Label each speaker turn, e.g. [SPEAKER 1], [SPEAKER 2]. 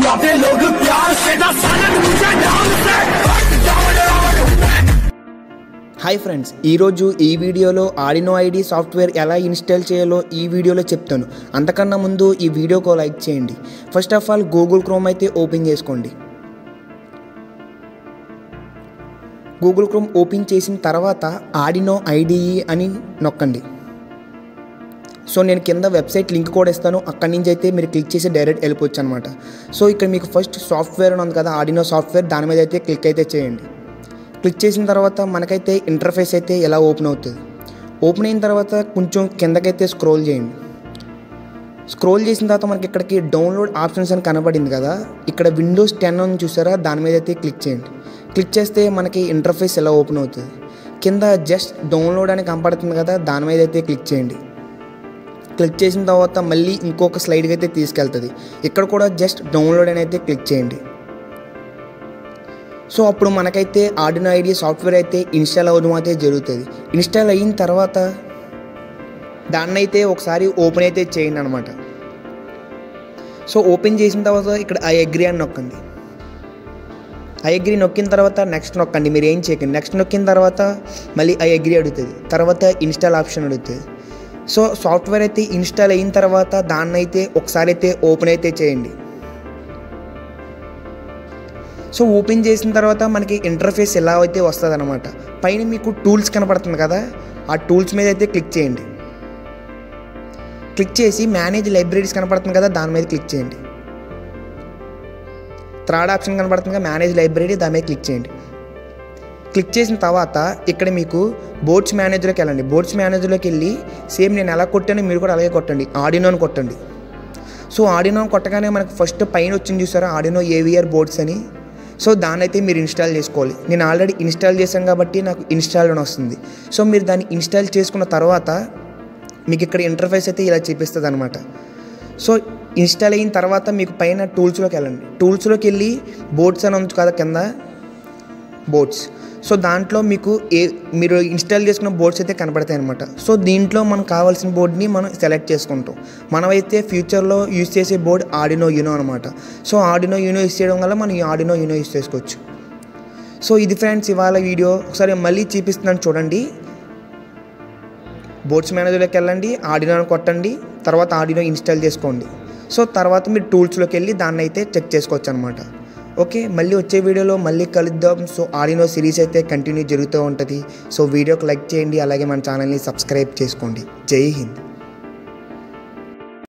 [SPEAKER 1] आते लोग प्यार से ना सालन मुझे ढंग से।
[SPEAKER 2] హాయ్ ఫ్రెండ్స్, ఈరోజు ఈ వీడియోలో ఆర్డినో ఐడి సాఫ్ట్వేర్ ఎలా ఇన్స్టాల్ చేయాలో ఈ వీడియోలో చెప్తాను. అంతకన్నా ముందు ఈ వీడియోకు లైక్ చేయండి. First of all Google Chrome అయితే ఓపెన్ చేసుకోండి. గూగుల్ క్రోమ్ ఓపెన్ చేసిన తర్వాత ఆర్డినో ఐడిఈ అని నొక్కండి. సో నేను కింద వెబ్సైట్ లింక్ కూడా ఇస్తాను, అక్కడి నుంచి అయితే మీరు క్లిక్ చేసి డైరెక్ట్ వెళ్ళిపోవచ్చు అనమాట. సో ఇక్కడ మీకు ఫస్ట్ సాఫ్ట్వేర్ అని ఉంది కదా, ఆర్డినో సాఫ్ట్వేర్, దాని మీద అయితే క్లిక్ అయితే చేయండి. క్లిక్ చేసిన తర్వాత మనకైతే ఇంటర్ఫేస్ అయితే ఎలా ఓపెన్ అవుతుంది. ఓపెన్ అయిన తర్వాత కొంచెం కిందకైతే స్క్రోల్ చేయండి. స్క్రోల్ చేసిన తర్వాత మనకి ఇక్కడికి డౌన్లోడ్ ఆప్షన్స్ అని కనబడింది కదా, ఇక్కడ విండోస్ 10 అని చూసారా, దాని మీద అయితే క్లిక్ చేయండి. క్లిక్ చేస్తే మనకి ఇంటర్ఫేస్ ఎలా ఓపెన్ అవుతుంది. కింద జస్ట్ డౌన్లోడ్ అని కనపడుతుంది కదా, దాని మీద అయితే క్లిక్ చేయండి. క్లిక్ చేసిన తర్వాత మళ్ళీ ఇంకొక స్లైడ్కి అయితే తీసుకెళ్తుంది. ఇక్కడ కూడా జస్ట్ డౌన్లోడ్ అని అయితే క్లిక్ చేయండి. సో అప్పుడు మనకైతే ఆర్డినో ఐడి సాఫ్ట్వేర్ అయితే ఇన్స్టాల్ అవ్వడం అయితే జరుగుతుంది. ఇన్స్టాల్ అయిన తర్వాత దాన్ని అయితే ఒకసారి ఓపెన్ అయితే చేయండి అనమాట. సో ఓపెన్ చేసిన తర్వాత ఇక్కడ ఐ అగ్రీ అని నొక్కండి. ఐ అగ్రీ నొక్కిన తర్వాత నెక్స్ట్ నొక్కండి, మీరు ఏం చేయకండి. నెక్స్ట్ నొక్కిన తర్వాత మళ్ళీ ఐ అగ్రీ అడుగుతుంది, తర్వాత ఇన్స్టాల్ ఆప్షన్ అడుగుతుంది. సో సాఫ్ట్వేర్ అయితే ఇన్స్టాల్ అయిన తర్వాత దాన్ని అయితే ఒకసారి అయితే ఓపెన్ అయితే చేయండి. సో ఓపెన్ చేసిన తర్వాత మనకి ఇంటర్ఫేస్ ఎలా అయితే వస్తుంది అనమాట. పైన మీకు టూల్స్ కనపడుతుంది కదా, ఆ టూల్స్ మీద అయితే క్లిక్ చేయండి. క్లిక్ చేసి మేనేజ్ లైబ్రరీస్ కనపడుతుంది కదా, దాని మీద క్లిక్ చేయండి. థర్డ్ ఆప్షన్ కనపడుతుంది కదా, మేనేజ్ లైబ్రరీ, దాని మీద క్లిక్ చేయండి. క్లిక్ చేసిన తర్వాత ఇక్కడ మీకు బోర్డ్స్ మేనేజర్లోకి వెళ్ళండి. బోర్డ్స్ మేనేజర్లోకి వెళ్ళి సేమ్ నేను ఎలా కొట్టానో మీరు కూడా అలాగే కొట్టండి, ఆర్డినో అని కొట్టండి. సో ఆర్డినో కొట్టగానే మనకు ఫస్ట్ పైన వచ్చింది చూసారా, ఆర్డినో ఏవిఆర్ బోర్డ్స్ అని. సో దాన్ని అయితే మీరు ఇన్స్టాల్ చేసుకోవాలి. నేను ఆల్రెడీ ఇన్స్టాల్ చేశాను కాబట్టి నాకు ఇన్స్టాల్ అని వస్తుంది. సో మీరు దాన్ని ఇన్స్టాల్ చేసుకున్న తర్వాత మీకు ఇక్కడ ఇంటర్ఫేస్ అయితే ఇలా చూపిస్తుంది అనమాట. సో ఇన్స్టాల్ అయిన తర్వాత మీకు పైన టూల్స్లోకి వెళ్ళండి. టూల్స్లోకి వెళ్ళి బోర్డ్స్ అని ఉంది కదా కింద, బోర్డ్స్. సో దాంట్లో మీకు మీరు ఇన్స్టాల్ చేసుకున్న బోర్డ్స్ అయితే కనపడతాయి అనమాట. సో దీంట్లో మనకు కావాల్సిన బోర్డ్ని మనం సెలెక్ట్ చేసుకుంటాం. మనమైతే ఫ్యూచర్లో యూజ్ చేసే బోర్డ్ ఆర్డినో యూనో అనమాట. సో ఆర్డినో యూనో యూజ్ చేయడం వల్ల మనం ఈ ఆర్డినో యూనో యూజ్ చేసుకోవచ్చు. సో ఇది ఫ్రెండ్స్ ఇవాళ వీడియో. ఒకసారి మళ్ళీ చూపిస్తున్నాను చూడండి. బోర్డ్స్ మేనేజర్లోకి వెళ్ళండి, ఆర్డినో కొట్టండి, తర్వాత ఆర్డినో ఇన్స్టాల్ చేసుకోండి. సో తర్వాత మీరు టూల్స్లోకి వెళ్ళి దాన్ని అయితే చెక్ చేసుకోవచ్చు అనమాట. ఓకే, మళ్ళీ వచ్చే వీడియోలో మళ్ళీ కలుద్దాం. సో ఆర్డినో సిరీస్ అయితే కంటిన్యూ జరుగుతూ ఉంటుంది. సో వీడియోకి లైక్ చేయండి, అలాగే మన ఛానల్ని సబ్స్క్రైబ్ చేసుకోండి. జై హింద్.